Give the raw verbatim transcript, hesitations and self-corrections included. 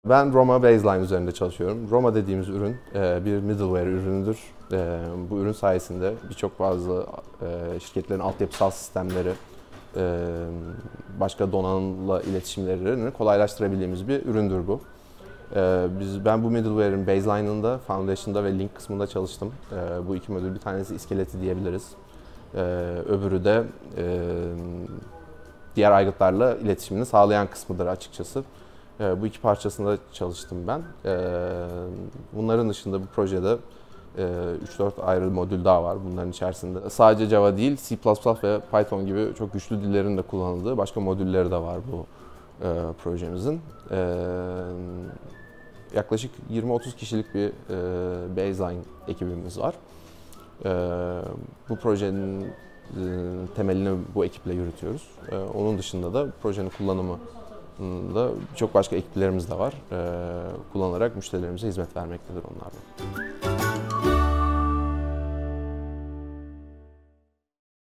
Ben Roma Baseline üzerinde çalışıyorum. Roma dediğimiz ürün bir middleware ürünüdür. Bu ürün sayesinde birçok fazla şirketlerin altyapısal sistemleri, başka donanımla iletişimlerini kolaylaştırabildiğimiz bir üründür bu. Biz, ben bu middleware'in baseline'ında, foundation'da ve link kısmında çalıştım. Bu iki modül, bir tanesi iskeleti diyebiliriz. Öbürü de diğer aygıtlarla iletişimini sağlayan kısmıdır açıkçası. Bu iki parçasında çalıştım ben. Bunların dışında bu projede üç dört ayrı modül daha var bunların içerisinde. Sadece Java değil, C plus plus ve Python gibi çok güçlü dillerin de kullanıldığı başka modülleri de var bu projemizin. Yaklaşık yirmi otuz kişilik bir baseline ekibimiz var. Bu projenin temelini bu ekiple yürütüyoruz. Onun dışında da projenin kullanımı da çok başka ekiplerimiz de var. Kullanarak müşterilerimize hizmet vermektedir onlarla.